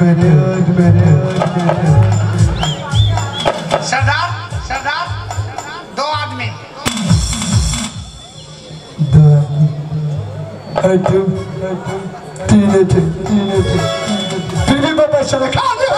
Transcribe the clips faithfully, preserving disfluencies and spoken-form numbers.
बेटे आज बेटे सरदार सरदार दो आदमी दो आदमी और तुम तीन थे तीन थे तीन बाबा चले खा लिया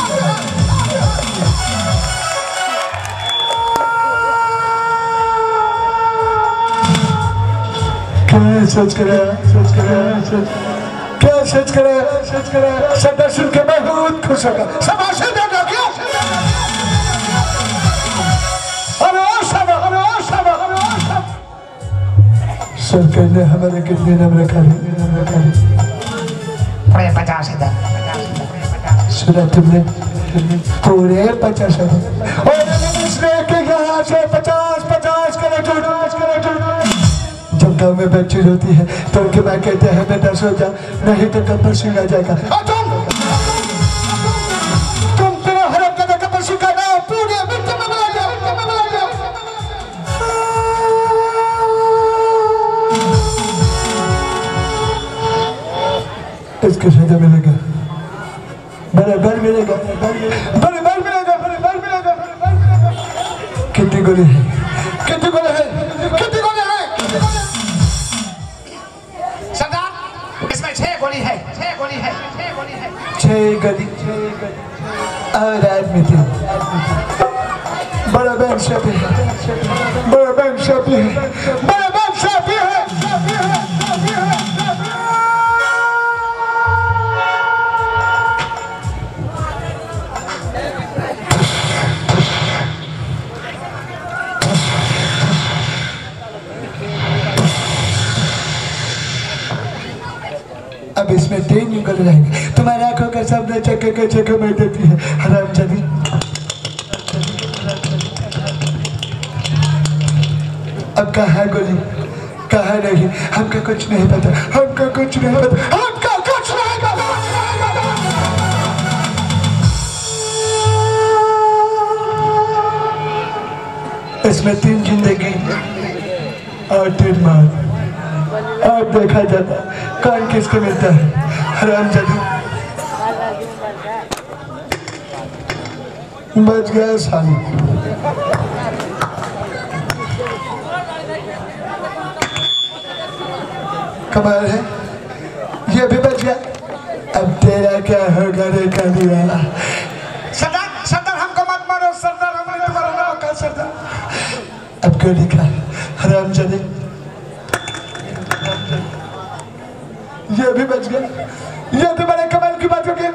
क्या सोच कर सोच कर सोच क्या सोच कर सोच कर सदा सुन के मैं बहुत खुश होगा समाशे देना क्या अरे सब अरे सब अरे सब सरकार ने हमारे कितने नाम रखा है नाम रखा है पूरे पचास हजार सुना तुमने पूरे पचास हजार और इसने के यहाँ से पचास पचास करे पचास करे जब गाँव में बच्ची होती है तो उनके माँ कहते हैं बेटा सो जा नहीं तो कब्र सिंह आ जाएगा तुम तुम तेरा हरम का कब्र सिंह का नाम पूरे मिट्टी में मिला जाओ मिट्टी में मिला जाओ इसके सजा मिलेगा बराबर मिलेगा बराबर मिलेगा बराबर मिलेगा कितनी गोली है कितनी गोली है कितनी गोली है सरदार इसमें छह गोली है छह गोली है छह गोली है छह गोली और आदमी थे बड़ा बैंक शॉपी है बड़ा बैंक शॉपी है बड़ा बैंक शॉपी है अब इसमें तीन उंगल रहेंगे तुम्हारी आंखों का सामने चक्के के चक्के में देती है हराम चली अब कहाँ गोली कहाँ नहीं हमका कुछ नहीं पता हमका कुछ नहीं पता हमका कुछ नहीं पता इसमें तीन जिंदगी और तीन मौत अब देखा जाता कौन किसको मिलता है हराम जादू बच गया सालू कमाल है ये भी बच गया अब तेरा क्या होगा रे काली वाला सरदार सरदार हमको मत मारो सरदार हमने तुम्हारा नाम कहा सरदार अब क्यों लिखा हराम जादू ये भी बच गया ये भी बड़े कमाल की बात हो गई